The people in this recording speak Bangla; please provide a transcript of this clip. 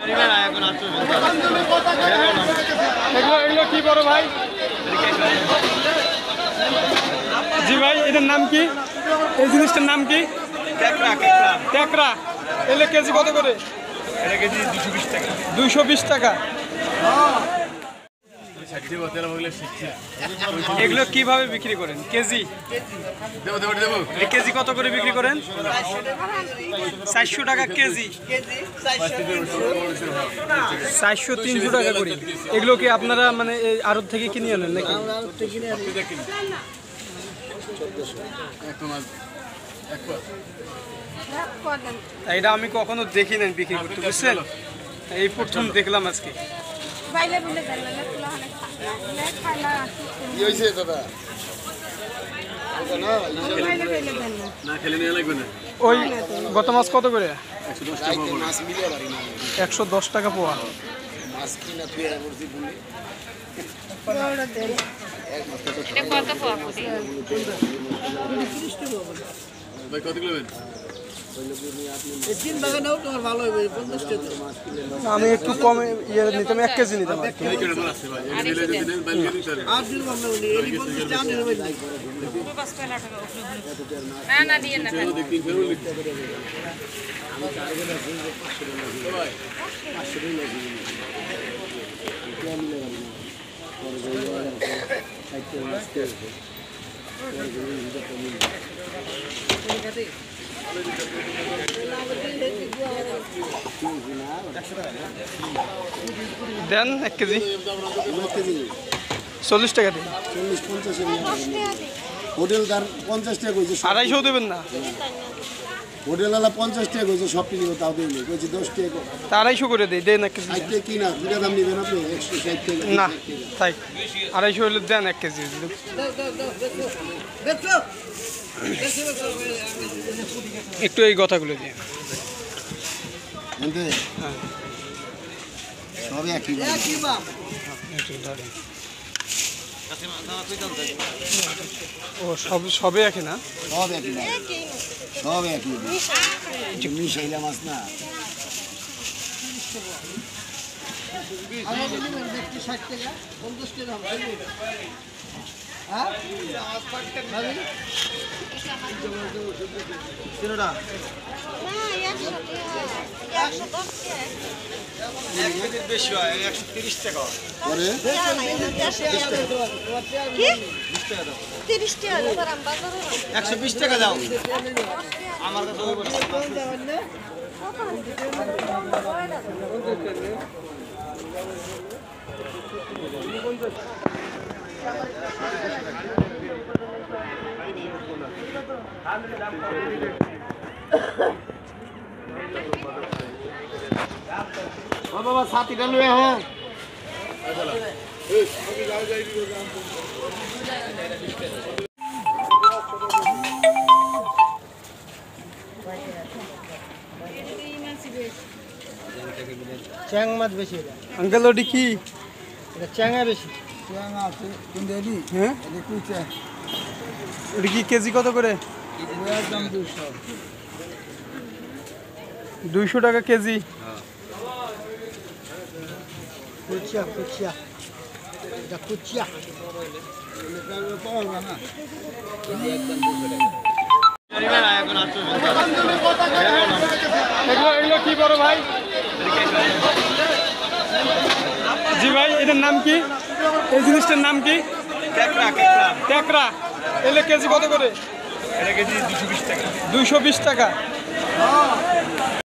এগুলো কি বড় ভাই? জি ভাই, এটার নাম কি? এই জিনিসটার নাম কি? ট্যাকরা। এগুলো কেজি কত করে? 220 টাকা। এগুলো কিভাবে বিক্রি করেন? কেজি কেজি কত করে বিক্রি করেন? 400 টাকা কেজি। 400-300 টাকা করে। এগুলো কি আপনারা মানে এই আড়ত থেকে কিনে আনেন নাকি? এটা আমি কখনো দেখি নাই বিক্রি করতে, বুঝছেন? এই প্রথম দেখলাম আজকে। ওই গত মাছ কত করে? 110 টাকা পোয়া। আমি একটু কমে ইয়ে নিতাম, 1 কেজি নিতাম। দেন 1 কেজি 40 টাকা দিন। 40-50 হোটেল তার 50 টাকা কইছে, 250 দেবেন না? হোটেলওয়ালা 50 টাকা কইছে, সব কিনে তাও দেয়নি, কইছে 10 টাকা। 250 করে দেই, দেন 1 কেজি। 60 টাকা কি না, দুটা দাম নেবেন আপনি? 160 টাকা না তাই 250 হলে দেন 1 কেজি। একটু এই কথাগুলো দিয়ে হ্যাঁ, সবই একই ও সবে একই না? সব একই সব একই মিশাইলা মাছ না। বেশি হয় 130 টাকা। 120 টাকা দাও আমার বাবা সাথীটা লয়ে হোক। চ্যাং মাছ বেশি। আঙ্কেল ওটি কি? এটা চ্যাংয়া বেশি। চ্যাংয়া আছে কিন্তু এডি হ্যাঁ এটা কি চ্যাং? ওটি কি কেজি কত করে? একদম 200। 200 টাকা কেজি। কুচিয়া কুচিয়া, এটা কুচিয়া। এগুলো কি বড় ভাই? জি ভাই, এটার নাম কি? এই জিনিসটার নাম কি? ট্যাকরা। এগুলো কেজি কত করে? 220 টাকা।